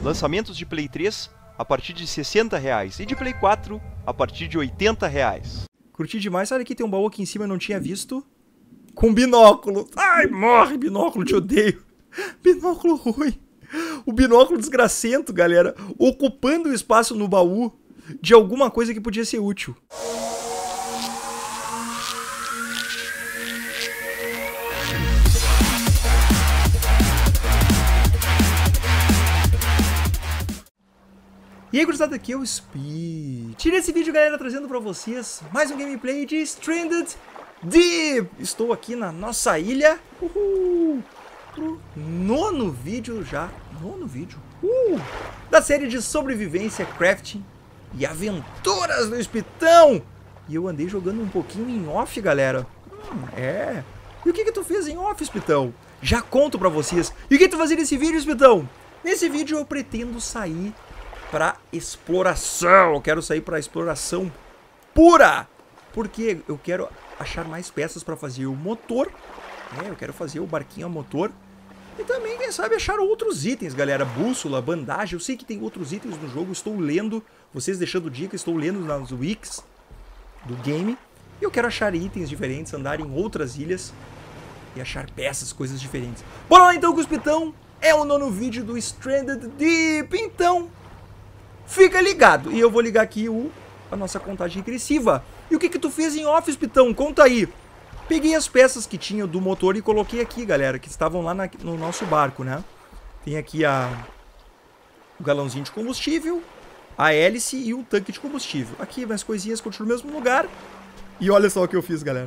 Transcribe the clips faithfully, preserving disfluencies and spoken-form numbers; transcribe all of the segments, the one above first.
Lançamentos de Play três a partir de sessenta reais e de Play quatro a partir de oitenta reais. Curti demais. Olha aqui, tem um baú aqui em cima, eu não tinha visto. Com binóculo. Ai, morre, binóculo, te odeio. Binóculo ruim. O binóculo desgracento, galera, ocupando o espaço no baú de alguma coisa que podia ser útil. E aí, gurizada, aqui é o Speed. E nesse vídeo, galera, trazendo pra vocês mais um gameplay de Stranded Deep. Estou aqui na nossa ilha. Uhul. Pro nono vídeo já. Nono vídeo. Uh, da série de sobrevivência, crafting e aventuras do Espitão. E eu andei jogando um pouquinho em off, galera. Hum, é. E o que que tu fez em off, Espitão? Já conto pra vocês. E o que tu fazia nesse vídeo, Espitão? Nesse vídeo eu pretendo sair pra exploração. Eu quero sair pra exploração pura. Porque eu quero achar mais peças pra fazer o motor. É, eu quero fazer o barquinho a motor. E também, quem sabe, achar outros itens, galera. Bússola, bandagem. Eu sei que tem outros itens no jogo. Estou lendo. Vocês deixando dica. Estou lendo nas wikis do game. E eu quero achar itens diferentes. Andar em outras ilhas. E achar peças, coisas diferentes. Bora lá então, Cuspitão. É o nono vídeo do Stranded Deep. Então, fica ligado. E eu vou ligar aqui o, a nossa contagem regressiva. E o que que tu fez em off, Pitão? Conta aí. Peguei as peças que tinha do motor e coloquei aqui, galera, que estavam lá na, no nosso barco, né? Tem aqui a, o galãozinho de combustível, a hélice e o tanque de combustível. Aqui, mais coisinhas, continuam no mesmo lugar. E olha só o que eu fiz, galera.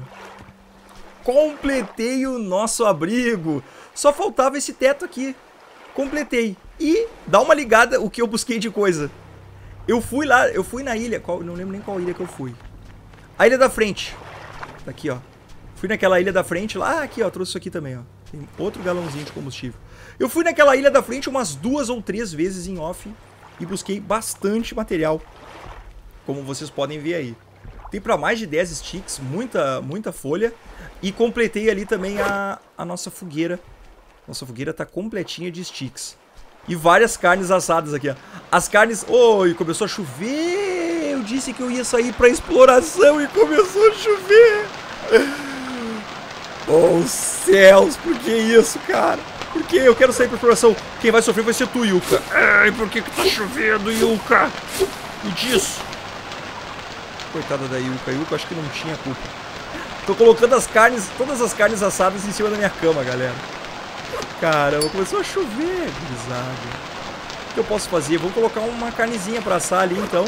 Completei o nosso abrigo. Só faltava esse teto aqui. Completei. E dá uma ligada o que eu busquei de coisa. Eu fui lá, eu fui na ilha, qual, não lembro nem qual ilha que eu fui. A ilha da frente. Tá aqui, ó. Fui naquela ilha da frente lá, ah, aqui, ó, trouxe isso aqui também, ó. Tem outro galãozinho de combustível. Eu fui naquela ilha da frente umas duas ou três vezes em off e busquei bastante material, como vocês podem ver aí. Tem pra mais de dez sticks, muita, muita folha. E completei ali também a, a nossa fogueira. Nossa fogueira tá completinha de sticks. E várias carnes assadas aqui, ó. As carnes... Oi, começou a chover. Eu disse que eu ia sair pra exploração e começou a chover. Oh, céus, por que isso, cara? Por que eu quero sair pra exploração? Quem vai sofrer vai ser tu, Yuka. Ai, por que que tá chovendo, Yuka? Me diz. Coitada da Yuka. Yuka acho que não tinha culpa. Tô colocando as carnes, todas as carnes assadas em cima da minha cama, galera. Caramba, começou a chover, gurizada. O que eu posso fazer? Vou colocar uma carnezinha pra assar ali, então.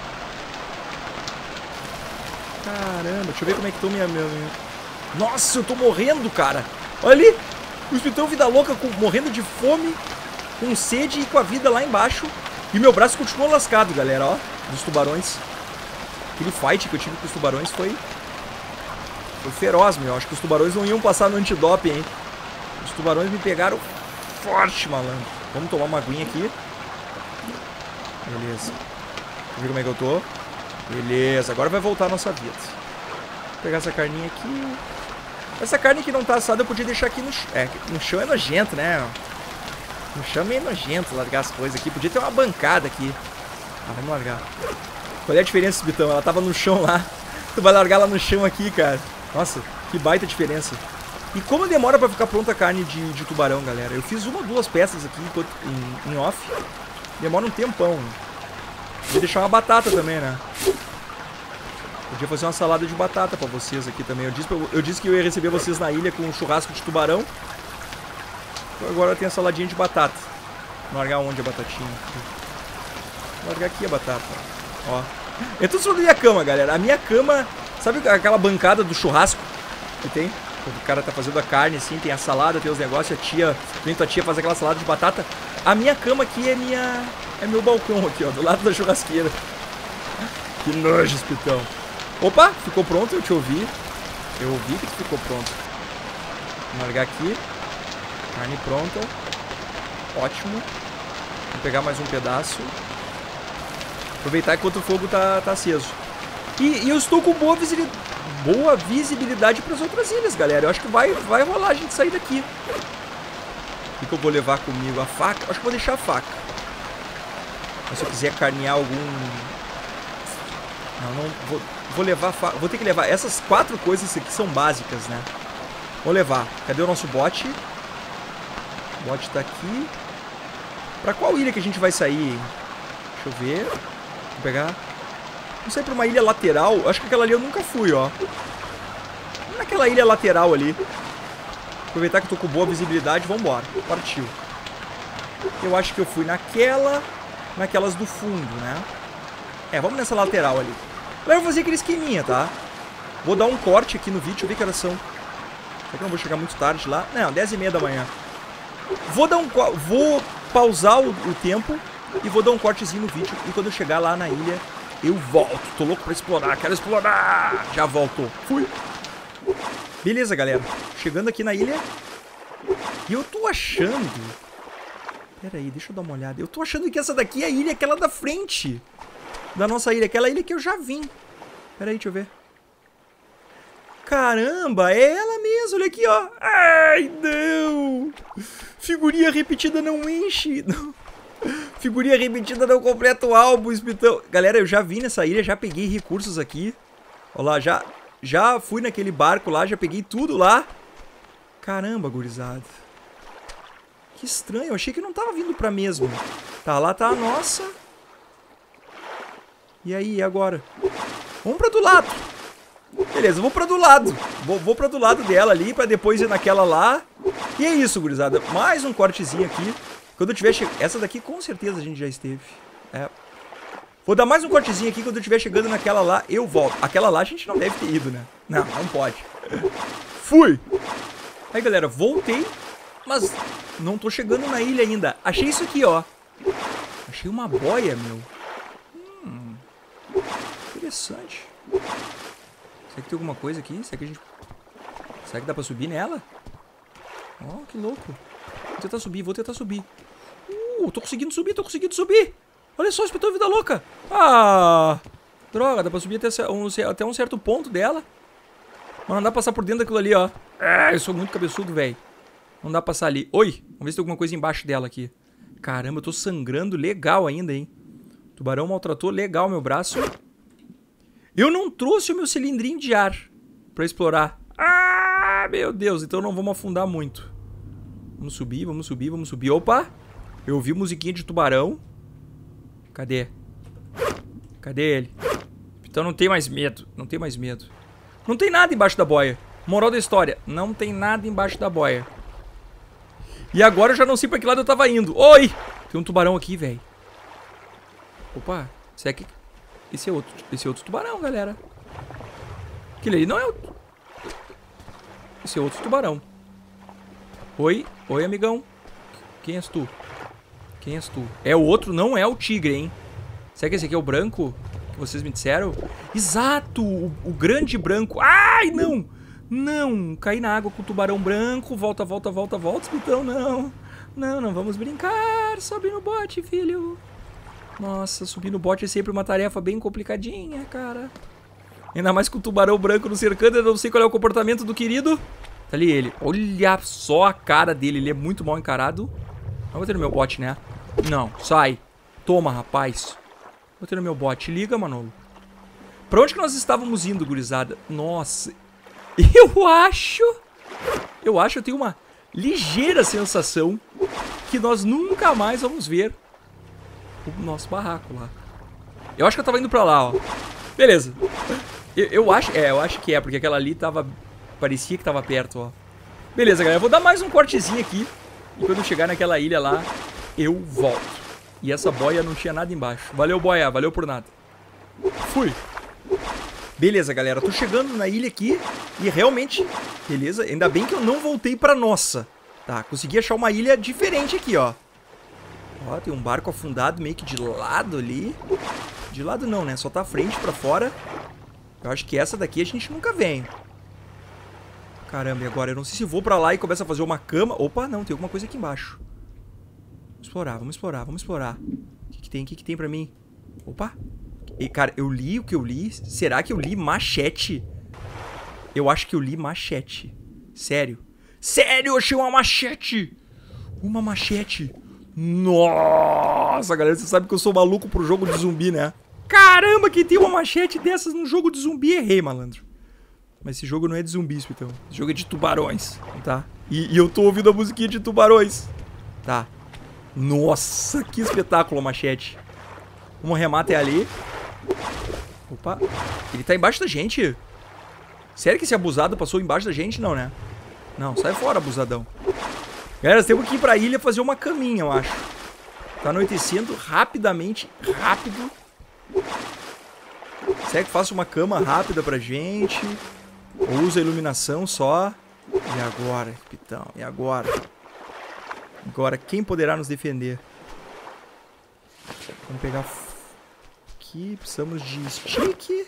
Caramba, deixa eu ver como é que tô minha... minha... Nossa, eu tô morrendo, cara. Olha ali. O Espitão Vida Louca com, morrendo de fome, com sede e com a vida lá embaixo. E meu braço continuou lascado, galera, ó. Dos tubarões. Aquele fight que eu tive com os tubarões foi... Foi feroz, meu. Acho que os tubarões não iam passar no antidoping, hein. Os tubarões me pegaram forte, malandro. Vamos tomar uma aguinha aqui. Beleza. Deixa eu ver como é que eu tô. Beleza, agora vai voltar a nossa vida. Vou pegar essa carninha aqui. Essa carne que não tá assada eu podia deixar aqui no chão. É, no chão é nojento, né? No chão é meio nojento largar as coisas aqui. Podia ter uma bancada aqui. Ah, vamos largar. Qual é a diferença, Bitão? Ela tava no chão lá. Tu vai largar ela no chão aqui, cara. Nossa, que baita diferença. E como demora pra ficar pronta a carne de, de tubarão, galera? Eu fiz uma ou duas peças aqui em, em off. Demora um tempão. Vou deixar uma batata também, né? Podia fazer uma salada de batata pra vocês aqui também. Eu disse, eu disse que eu ia receber vocês na ilha com um churrasco de tubarão. Então agora tem a saladinha de batata. Vou largar onde a batatinha? Vou largar aqui a batata. Ó. É tudo sobre a minha cama, galera. A minha cama... Sabe aquela bancada do churrasco que tem? O cara tá fazendo a carne assim, tem a salada, tem os negócios, a tia... Vem tua tia fazer aquela salada de batata. A minha cama aqui é minha... É meu balcão aqui, ó. Do lado da churrasqueira. Que nojo, Espitão. Opa, ficou pronto, eu te ouvi. Eu ouvi que ficou pronto. Vou largar aqui. Carne pronta. Ótimo. Vou pegar mais um pedaço. Aproveitar enquanto o fogo tá, tá aceso. E, e eu estou com boa visibilidade, boa visibilidade para as outras ilhas, galera. Eu acho que vai, vai rolar a gente sair daqui. O que, que eu vou levar comigo? A faca? Acho que vou deixar a faca. Mas se eu quiser carnear algum... Não, não... Vou, vou levar... Fa... Vou ter que levar... Essas quatro coisas aqui são básicas, né? Vou levar. Cadê o nosso bote? O bote tá aqui. Pra qual ilha que a gente vai sair? Deixa eu ver. Vou pegar... Não sei, pra uma ilha lateral. Acho que aquela ali eu nunca fui, ó. Naquela ilha lateral ali. Aproveitar que eu tô com boa visibilidade. Vambora. Partiu. Eu acho que eu fui naquela... Naquelas do fundo, né? É, vamos nessa lateral ali. Agora eu vou fazer aquele esqueminha, tá? Vou dar um corte aqui no vídeo. Deixa eu ver que horas são. Será que eu não vou chegar muito tarde lá? Não, dez e meia da manhã. Vou dar um... Vou pausar o, o tempo e vou dar um cortezinho no vídeo. E quando eu chegar lá na ilha... Eu volto, tô louco pra explorar, quero explorar. Já voltou, fui. Beleza, galera. Chegando aqui na ilha. E eu tô achando... Pera aí, deixa eu dar uma olhada. Eu tô achando que essa daqui é a ilha, aquela da frente da nossa ilha. Aquela ilha que eu já vim. Pera aí, deixa eu ver. Caramba, é ela mesmo, olha aqui, ó. Ai, não. Figurinha repetida não enche. Não. Figurinha repetida não completa o álbum, espitão. Galera, eu já vim nessa ilha, já peguei recursos aqui. Olha lá, já, já fui naquele barco lá, já peguei tudo lá. Caramba, gurizada. Que estranho, eu achei que não tava vindo pra mesmo. Tá, lá tá a nossa. E aí, e agora? Vamos pra do lado. Beleza, vou pra do lado. Vou, vou pra do lado dela ali, pra depois ir naquela lá. E é isso, gurizada. Mais um cortezinho aqui. Quando eu tiver chegando... Essa daqui com certeza a gente já esteve. É. Vou dar mais um cortezinho aqui. Quando eu estiver chegando naquela lá, eu volto. Aquela lá a gente não deve ter ido, né? Não, não pode. Fui! Aí, galera, voltei. Mas não tô chegando na ilha ainda. Achei isso aqui, ó. Achei uma boia, meu. Hum. Interessante. Será que tem alguma coisa aqui? Será que a gente... Será que dá pra subir nela? Ó, oh, que louco. Vou tentar subir, vou tentar subir. Uh, tô conseguindo subir, tô conseguindo subir. Olha só, espetou a vida louca. Ah, droga, dá pra subir até um, até um certo ponto dela. Mas não dá pra passar por dentro daquilo ali, ó. Ah, eu sou muito cabeçudo, velho. Não dá pra passar ali. Oi, vamos ver se tem alguma coisa embaixo dela aqui. Caramba, eu tô sangrando legal ainda, hein. O tubarão maltratou legal meu braço. Eu não trouxe o meu cilindrinho de ar pra explorar. Ah, meu Deus, então não vamos afundar muito. Vamos subir, vamos subir, vamos subir. Opa! Eu ouvi musiquinha de tubarão. Cadê? Cadê ele? Então não tem mais medo. Não tem mais medo. Não tem nada embaixo da boia. Moral da história. Não tem nada embaixo da boia. E agora eu já não sei pra que lado eu tava indo. Oi! Tem um tubarão aqui, velho. Opa. Será que... Esse é outro, esse é outro tubarão, galera. Aquele ali não é outro. Esse é outro tubarão. Oi, oi, amigão. Quem és tu? Quem és tu? É o outro, não é o tigre, hein? Será que esse aqui é o branco que vocês me disseram? Exato, o, o grande branco. Ai, não! Não, caí na água com o tubarão branco. Volta, volta, volta, volta, então não. Não, não vamos brincar. Sobe no bote, filho. Nossa, subir no bote é sempre uma tarefa bem complicadinha, cara. Ainda mais com o tubarão branco no cercando. Eu não sei qual é o comportamento do querido. Tá ali ele. Olha só a cara dele. Ele é muito mal encarado. Não vou ter no meu bote, né? Não, sai. Toma, rapaz. Vou ter no meu bote. Liga, Manolo. Pra onde que nós estávamos indo, gurizada? Nossa. Eu acho... Eu acho, eu tenho uma ligeira sensação que nós nunca mais vamos ver o nosso barraco lá. Eu acho que eu tava indo pra lá, ó. Beleza. Eu, eu acho... É, eu acho que é, porque aquela ali tava... Parecia que tava perto, ó. Beleza, galera. Eu vou dar mais um cortezinho aqui. E quando eu chegar naquela ilha lá, eu volto. E essa boia não tinha nada embaixo. Valeu, boia. Valeu por nada. Fui. Beleza, galera. Tô chegando na ilha aqui. E realmente... Beleza. Ainda bem que eu não voltei pra nossa. Tá. Consegui achar uma ilha diferente aqui, ó. Ó, tem um barco afundado meio que de lado ali. De lado não, né? Só tá frente pra fora. Eu acho que essa daqui a gente nunca vem. Caramba, e agora? Eu não sei se vou pra lá e começo a fazer uma cama. Opa, não, tem alguma coisa aqui embaixo. Vamos explorar, vamos explorar, vamos explorar. O que que tem? O que que tem pra mim? Opa. E, cara, eu li o que eu li. Será que eu li machete? Eu acho que eu li machete. Sério. Sério, eu achei uma machete. Uma machete. Nossa, galera, você sabe que eu sou maluco pro jogo de zumbi, né? Caramba, quem tem uma machete dessas num jogo de zumbi, errei, malandro. Mas esse jogo não é de zumbis, então. Esse jogo é de tubarões, tá? E, e eu tô ouvindo a musiquinha de tubarões. Tá. Nossa, que espetáculo a machete. Vamos remar até ali. Opa. Ele tá embaixo da gente? Sério que esse abusado passou embaixo da gente? Não, né? Não, sai fora, abusadão. Galera, temos que ir pra ilha fazer uma caminha, eu acho. Tá anoitecendo rapidamente. Rápido. Será que faço uma cama rápida pra gente? Ou usa a iluminação só? E agora, capitão? E agora? Agora, quem poderá nos defender? Vamos pegar... Aqui, precisamos de stick.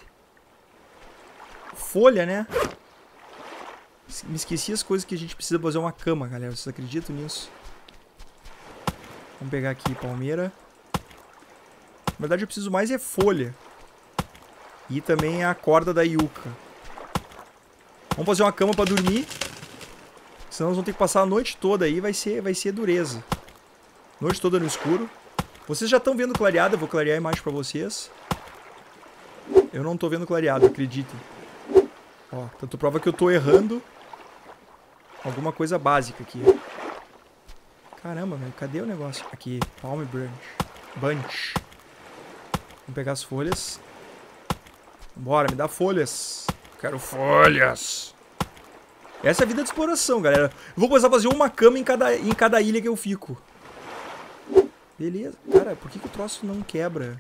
Folha, né? Me esqueci as coisas que a gente precisa fazer uma cama, galera. Vocês acreditam nisso? Vamos pegar aqui palmeira. Na verdade, eu preciso mais é folha. E também a corda da yuca. Vamos fazer uma cama pra dormir. Senão nós vamos ter que passar a noite toda aí. Vai ser, vai ser dureza. Noite toda no escuro. Vocês já estão vendo clareado. Eu vou clarear a imagem pra vocês. Eu não tô vendo clareado, acreditem. Ó, tanto prova que eu tô errando alguma coisa básica aqui. Caramba, velho. Cadê o negócio? Aqui. Palm branch. Bunch. Vamos pegar as folhas. Bora, me dá folhas. Quero folhas. Essa é a vida de exploração, galera. Eu vou começar a fazer uma cama em cada, em cada ilha que eu fico. Beleza. Cara, por que, que o troço não quebra?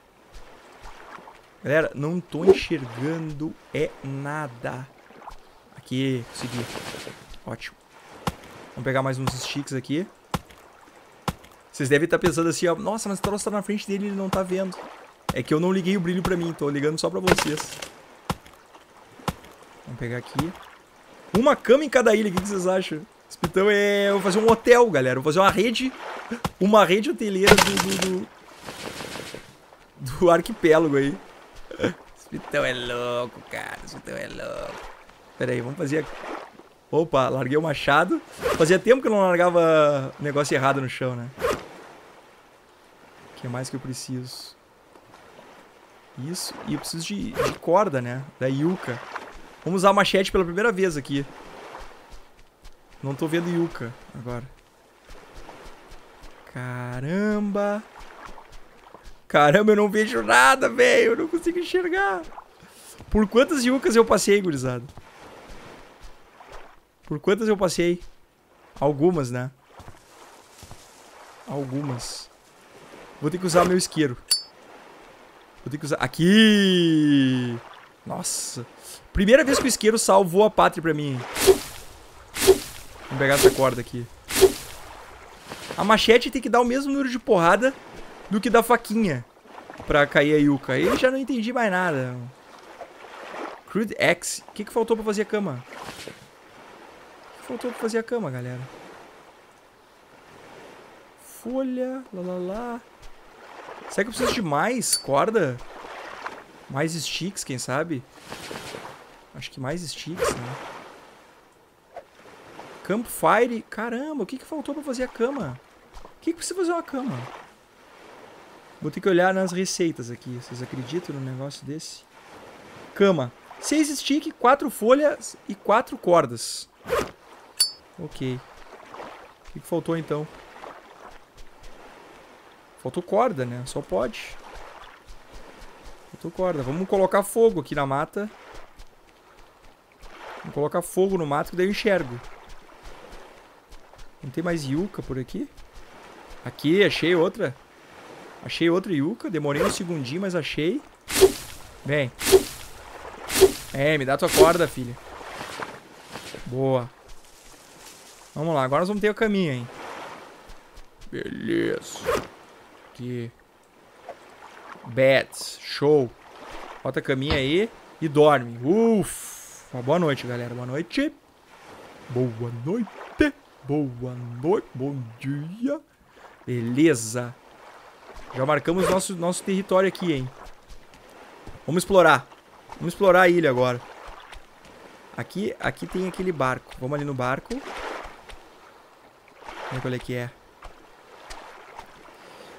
Galera, não tô enxergando é nada. Aqui, consegui. Ótimo. Vamos pegar mais uns sticks aqui. Vocês devem estar pensando assim, ó, nossa, mas o troço tá na frente dele e ele não tá vendo. É que eu não liguei o brilho pra mim, tô ligando só pra vocês. Vamos pegar aqui. Uma cama em cada ilha, o que vocês acham? Então é... Eu vou fazer um hotel, galera. Eu vou fazer uma rede... Uma rede hoteleira do... Do, do, do arquipélago aí. Então é louco, cara. Então é louco. Pera aí, vamos fazer... Opa, larguei o machado. Fazia tempo que eu não largava negócio errado no chão, né? O que mais que eu preciso? Isso. E eu preciso de, de corda, né? Da yuca. Vamos usar a machete pela primeira vez aqui. Não tô vendo yuca agora. Caramba. Caramba, eu não vejo nada, velho. Eu não consigo enxergar. Por quantas yucas eu passei, gurizada? Por quantas eu passei? Algumas, né? Algumas. Vou ter que usar meu isqueiro. Vou ter que usar... Aqui! Nossa. Primeira vez que o isqueiro salvou a pátria pra mim. Vamos pegar essa corda aqui. A machete tem que dar o mesmo número de porrada do que da faquinha pra cair a yuca. Aí já não entendi mais nada. Crude Axe. O que, que faltou pra fazer a cama? O que faltou pra fazer a cama, galera? Folha. Lá, lá, lá. Será que eu preciso de mais corda? Mais sticks, quem sabe? Acho que mais sticks, né? Campfire. Caramba, o que, que faltou pra fazer a cama? O que, que precisa fazer uma cama? Vou ter que olhar nas receitas aqui. Vocês acreditam num negócio desse? Cama. Seis sticks, quatro folhas e quatro cordas. Ok. O que, que faltou então? Faltou corda, né? Só pode. Faltou corda. Vamos colocar fogo aqui na mata. Vamos colocar fogo no mato que daí eu enxergo. Não tem mais yuca por aqui? Aqui, achei outra. Achei outra yuca. Demorei um segundinho, mas achei. Vem. É, me dá tua corda, filha. Boa. Vamos lá, agora nós vamos ter o caminho, hein? Beleza. Aqui. Bats. Show. Bota a caminha aí e dorme. Ufa. Uma boa noite, galera. Boa noite. Boa noite. Boa noite. Bom dia. Beleza. Já marcamos nosso, nosso território aqui, hein? Vamos explorar. Vamos explorar a ilha agora. Aqui, aqui tem aquele barco. Vamos ali no barco. Vamos ver qual é que é.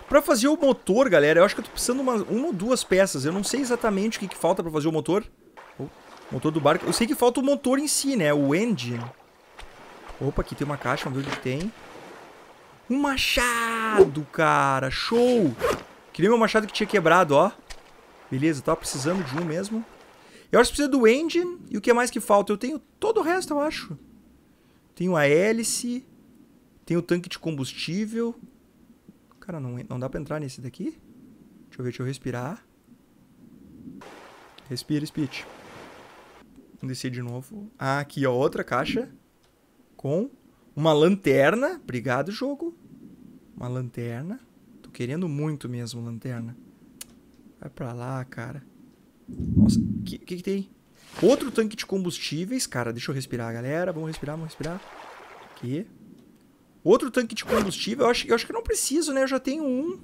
Pra fazer o motor, galera, eu acho que eu tô precisando de uma, uma ou duas peças. Eu não sei exatamente o que, que falta pra fazer o motor. O motor do barco. Eu sei que falta o motor em si, né? O engine. Opa, aqui tem uma caixa, vamos ver o que tem. Um machado, cara. Show! Queria meu machado que tinha quebrado, ó. Beleza, tava precisando de um mesmo. Eu acho que precisa do engine. E o que mais que falta? Eu tenho todo o resto, eu acho. Tenho a hélice. Tenho o tanque de combustível. Cara, não, não dá pra entrar nesse daqui? Deixa eu ver, deixa eu respirar. Respira, Speech. Vamos descer de novo. Ah, aqui, ó, outra caixa. Com uma lanterna. Obrigado, jogo. Uma lanterna. Tô querendo muito mesmo, lanterna. Vai pra lá, cara. Nossa, o que, que que tem? Outro tanque de combustíveis. Cara, deixa eu respirar, galera. Vamos respirar, vamos respirar. Aqui. Outro tanque de combustível. Eu acho, eu acho que eu não preciso, né? Eu já tenho um.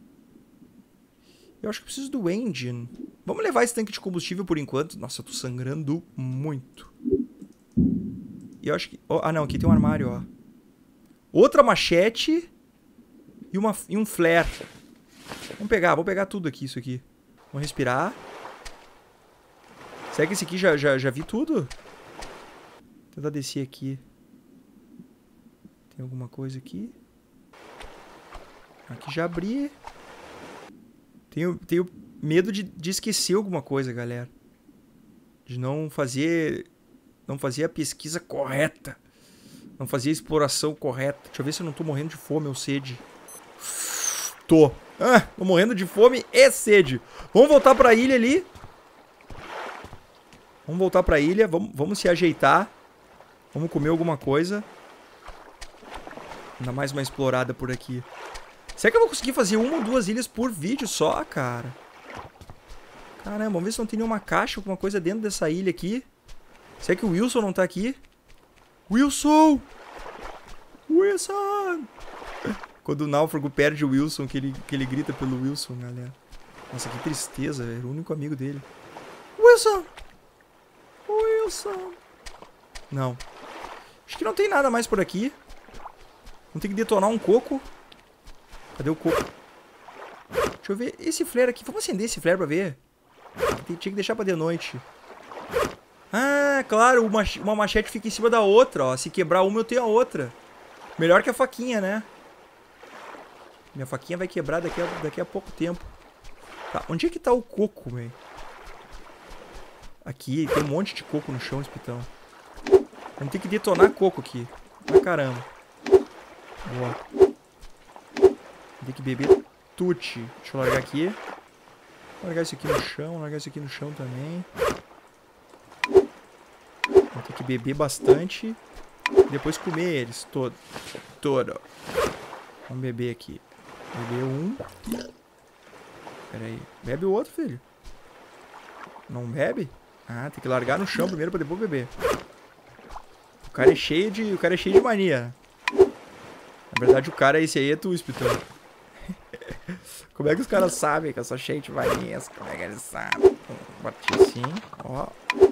Eu acho que eu preciso do engine. Vamos levar esse tanque de combustível por enquanto. Nossa, eu tô sangrando muito. E eu acho que... Oh, ah, não. Aqui tem um armário, ó. Outra machete. E, uma, e um flare. Vamos pegar. Vamos pegar tudo aqui, isso aqui. Vamos respirar. Será que esse aqui já, já, já vi tudo? Vou tentar descer aqui. Tem alguma coisa aqui? Aqui já abri. Tenho, tenho medo de, de esquecer alguma coisa, galera. De não fazer... Não fazer a pesquisa correta. Não fazer a exploração correta. Deixa eu ver se eu não tô morrendo de fome ou sede. Tô. Ah, tô morrendo de fome e sede. Vamos voltar pra ilha ali. Vamos voltar pra ilha. Vamos, vamos se ajeitar. Vamos comer alguma coisa. Ainda mais uma explorada por aqui. Será que eu vou conseguir fazer uma ou duas ilhas por vídeo só, cara? Caramba, vamos ver se não tem nenhuma caixa, alguma coisa dentro dessa ilha aqui. Será que o Wilson não tá aqui? Wilson! Wilson! Quando o náufrago perde o Wilson, que ele, que ele grita pelo Wilson, galera. Nossa, que tristeza, era o único amigo dele. Wilson! Wilson! Não. Acho que não tem nada mais por aqui. Vamos ter que detonar um coco. Cadê o coco? Deixa eu ver esse flare aqui. Vamos acender esse flare pra ver. Tinha que deixar pra de noite. Ah, claro. Uma, uma machete fica em cima da outra, ó. Se quebrar uma, eu tenho a outra. Melhor que a faquinha, né? Minha faquinha vai quebrar daqui a, daqui a pouco tempo. Tá, onde é que tá o coco, velho? Aqui, tem um monte de coco no chão, espitão. Vamos ter que detonar coco aqui. Ah, caramba. Boa. Tem que beber tutti. Deixa eu largar aqui. Vou largar isso aqui no chão. Largar isso aqui no chão também. Vou ter que beber bastante. E depois comer eles. Todo. Todo. Vamos beber aqui. Beber um. Pera aí. Bebe o outro, filho. Não bebe? Ah, tem que largar no chão primeiro pra depois beber. O cara é cheio de, o cara é cheio de mania. Na verdade, o cara esse aí é tu, Espitão. Como é que os caras sabem que eu sou cheio de manias? Como é que eles sabem? Bati assim, ó.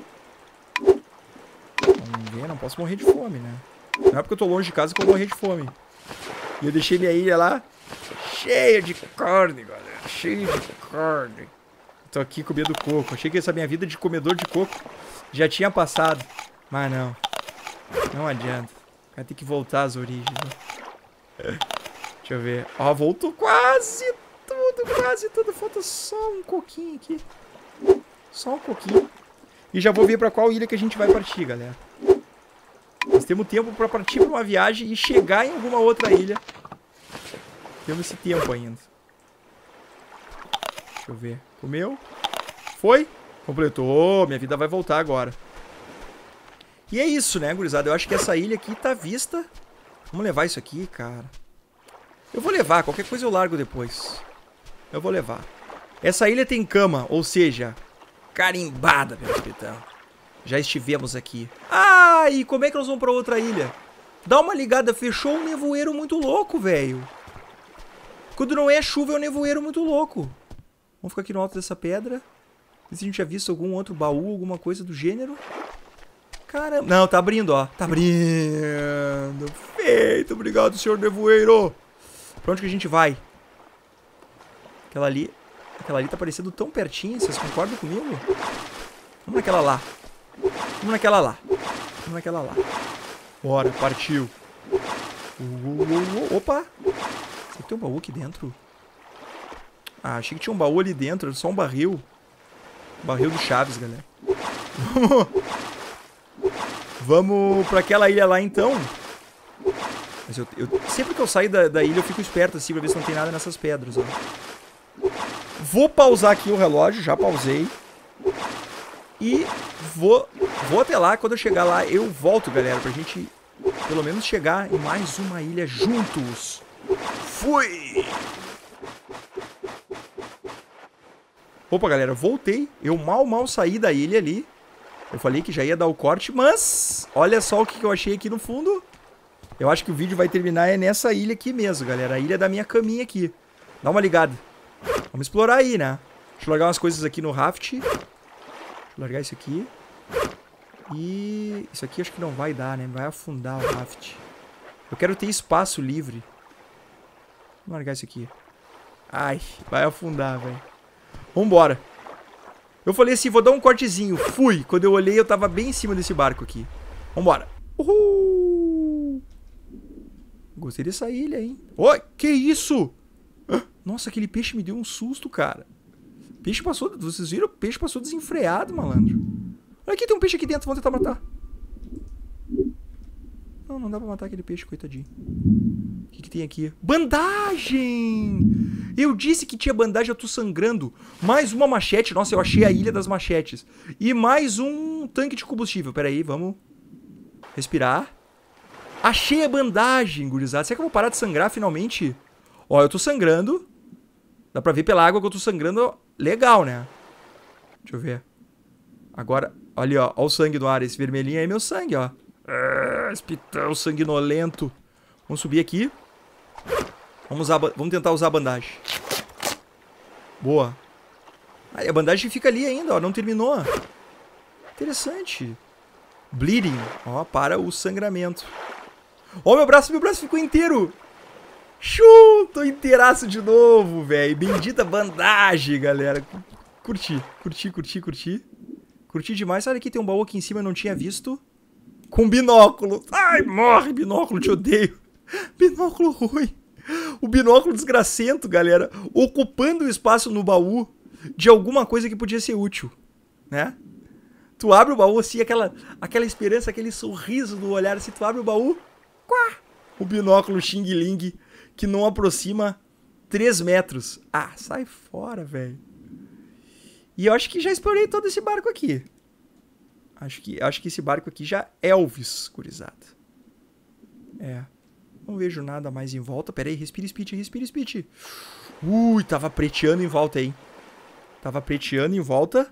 Vamos ver, não posso morrer de fome, né? Não é porque eu tô longe de casa que eu vou morrer de fome. E eu deixei minha ilha lá cheia de carne, galera. Cheia de carne. Tô aqui comendo coco. Achei que essa minha vida de comedor de coco já tinha passado. Mas não. Não adianta. Vai ter que voltar às origens, né? Deixa eu ver. Ó, voltou quase tudo, quase tudo. Falta só um coquinho aqui. Só um coquinho. E já vou ver pra qual ilha que a gente vai partir, galera. Nós temos tempo pra partir pra uma viagem e chegar em alguma outra ilha. Temos esse tempo ainda. Deixa eu ver. Comeu? Foi? Completou. Minha vida vai voltar agora. E é isso, né, gurizada? Eu acho que essa ilha aqui tá vista. Vamos levar isso aqui, cara. Eu vou levar. Qualquer coisa eu largo depois. Eu vou levar. Essa ilha tem cama, ou seja, carimbada, meu capitão. Já estivemos aqui. Ah, e como é que nós vamos pra outra ilha? Dá uma ligada. Fechou um nevoeiro muito louco, velho. Quando não é chuva, é um nevoeiro muito louco. Vamos ficar aqui no alto dessa pedra. Ver se a gente já visto algum outro baú, alguma coisa do gênero. Caramba. Não, tá abrindo, ó. Tá abrindo. Feito. Obrigado, senhor nevoeiro. Pra onde que a gente vai? Aquela ali... Aquela ali tá parecendo tão pertinho, vocês concordam comigo? Vamos naquela lá. Vamos naquela lá. Vamos naquela lá. Bora, partiu. Uh, uh, uh, opa! Será que tem um baú aqui dentro? Ah, achei que tinha um baú ali dentro, só um barril. Barril do Chaves, galera. Vamos... Vamos pra aquela ilha lá, então. Mas eu, eu, sempre que eu saio da, da ilha, eu fico esperto assim, pra ver se não tem nada nessas pedras, ó. Vou pausar aqui o relógio, já pausei. E vou, vou até lá, quando eu chegar lá, eu volto, galera, pra gente, pelo menos, chegar em mais uma ilha juntos. Fui! Opa, galera, voltei. Eu mal, mal saí da ilha ali. Eu falei que já ia dar o corte, mas olha só o que eu achei aqui no fundo. Eu acho que o vídeo vai terminar é nessa ilha aqui mesmo, galera. A ilha da minha caminha aqui. Dá uma ligada. Vamos explorar aí, né? Deixa eu largar umas coisas aqui no raft. Deixa eu largar isso aqui. E... isso aqui acho que não vai dar, né? Vai afundar o raft. Eu quero ter espaço livre. Vamos largar isso aqui. Ai, vai afundar, velho. Vambora. Eu falei assim, vou dar um cortezinho. Fui. Quando eu olhei, eu tava bem em cima desse barco aqui. Vambora. Uhul. Gostei dessa ilha, hein? Oi, que isso? Nossa, aquele peixe me deu um susto, cara. Peixe passou... Vocês viram? O peixe passou desenfreado, malandro. Olha aqui, tem um peixe aqui dentro. Vamos tentar matar. Não, não dá pra matar aquele peixe, coitadinho. O que que tem aqui? Bandagem! Eu disse que tinha bandagem, eu tô sangrando. Mais uma machete. Nossa, eu achei a ilha das machetes. E mais um tanque de combustível. Pera aí, vamos respirar. Achei a bandagem, gurizada. Será que eu vou parar de sangrar finalmente? Ó, eu tô sangrando. Dá pra ver pela água que eu tô sangrando. Legal, né? Deixa eu ver. Agora, olha, ó. Ó o sangue do ar. Esse vermelhinho aí é meu sangue, ó. Ah, espitão sanguinolento. Vamos subir aqui. Vamos, usar, vamos tentar usar a bandagem. Boa. Aí a bandagem fica ali ainda, ó. Não terminou. Interessante. Bleeding. Ó, para o sangramento. Ó, meu braço, meu braço ficou inteiro. Shoo, tô inteiraço de novo, velho. Bendita bandagem, galera. Curti, curti, curti, curti. Curti demais. Olha aqui, tem um baú aqui em cima, eu não tinha visto. Com binóculo. Ai, morre, binóculo, te odeio. Binóculo ruim. O binóculo desgracento, galera. Ocupando o espaço no baú de alguma coisa que podia ser útil, né? Tu abre o baú assim, aquela, aquela esperança, aquele sorriso no olhar assim. Tu abre o baú, quá, o binóculo Xing Ling que não aproxima três metros. Ah, sai fora, velho. E eu acho que já explorei todo esse barco aqui. Acho que, acho que esse barco aqui já é Elvis, gurizada. É. Não vejo nada mais em volta. Pera aí, respira, speed, respira, speed. Ui, tava preteando em volta aí. Tava preteando em volta.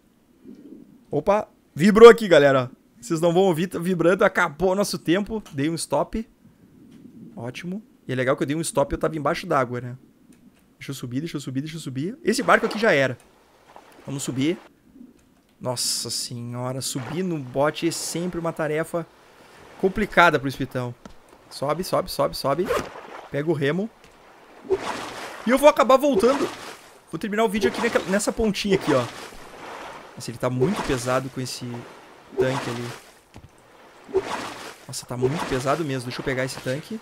Opa, vibrou aqui, galera. Vocês não vão ouvir, tá vibrando. Acabou o nosso tempo. Dei um stop. Ótimo. E é legal que eu dei um stop e eu tava embaixo d'água, né? Deixa eu subir, deixa eu subir, deixa eu subir. Esse barco aqui já era. Vamos subir. Nossa senhora, subir no bote é sempre uma tarefa complicada pro espitão. Sobe, sobe, sobe, sobe. Pega o remo. E eu vou acabar voltando. Vou terminar o vídeo aqui nessa pontinha aqui, ó. Nossa, ele tá muito pesado com esse tanque ali. Nossa, tá muito pesado mesmo. Deixa eu pegar esse tanque.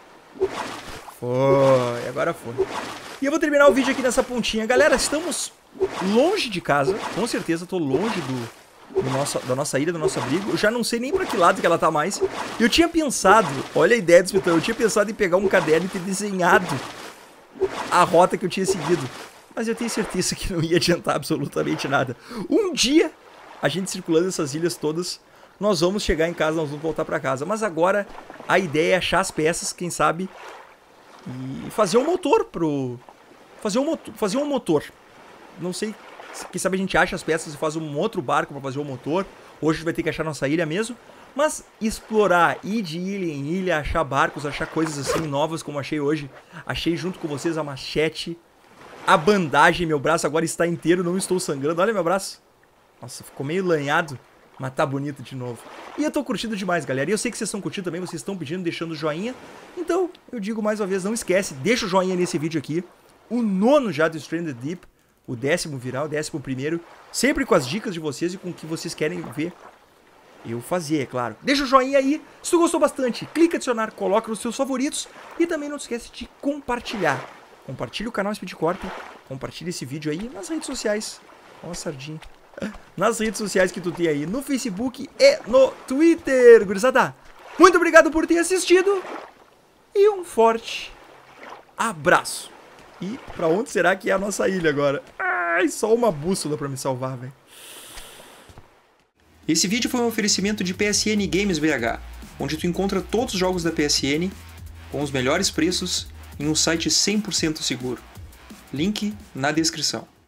Foi, agora foi. E eu vou terminar o vídeo aqui nessa pontinha. Galera, estamos longe de casa. Com certeza tô longe do, do nosso, da nossa ilha, do nosso abrigo. Eu já não sei nem pra que lado que ela tá mais. Eu tinha pensado, olha a ideia do espetão, eu tinha pensado em pegar um caderno e ter desenhado a rota que eu tinha seguido. Mas eu tenho certeza que não ia adiantar absolutamente nada. Um dia, a gente circulando essas ilhas todas, nós vamos chegar em casa, nós vamos voltar pra casa. Mas agora, a ideia é achar as peças, quem sabe, e fazer um motor pro... Fazer um, motor, fazer um motor. Não sei, quem sabe a gente acha as peças e faz um outro barco pra fazer o motor. Hoje a gente vai ter que achar nossa ilha mesmo. Mas explorar, ir de ilha em ilha, achar barcos, achar coisas assim novas como achei hoje. Achei junto com vocês a machete, a bandagem. Meu braço agora está inteiro, não estou sangrando. Olha meu braço. Nossa, ficou meio lanhado, mas tá bonito de novo. E eu tô curtindo demais, galera. E eu sei que vocês estão curtindo também, vocês estão pedindo, deixando o joinha. Então, eu digo mais uma vez, não esquece, deixa o joinha nesse vídeo aqui. o nono já do Stranded Deep, o décimo virar, o décimo primeiro, sempre com as dicas de vocês e com o que vocês querem ver eu fazer, é claro. Deixa o joinha aí, se tu gostou bastante, clica em adicionar, coloca nos seus favoritos e também não esquece de compartilhar. Compartilha o canal Speedcorp, compartilha esse vídeo aí nas redes sociais. Ó a sardinha. Nas redes sociais que tu tem aí, no Facebook e no Twitter, gurizada. Muito obrigado por ter assistido e um forte abraço. E pra onde será que é a nossa ilha agora? Ai, só uma bússola pra me salvar, velho. Esse vídeo foi um oferecimento de P S N Games B H, onde tu encontra todos os jogos da P S N com os melhores preços em um site cem por cento seguro. Link na descrição.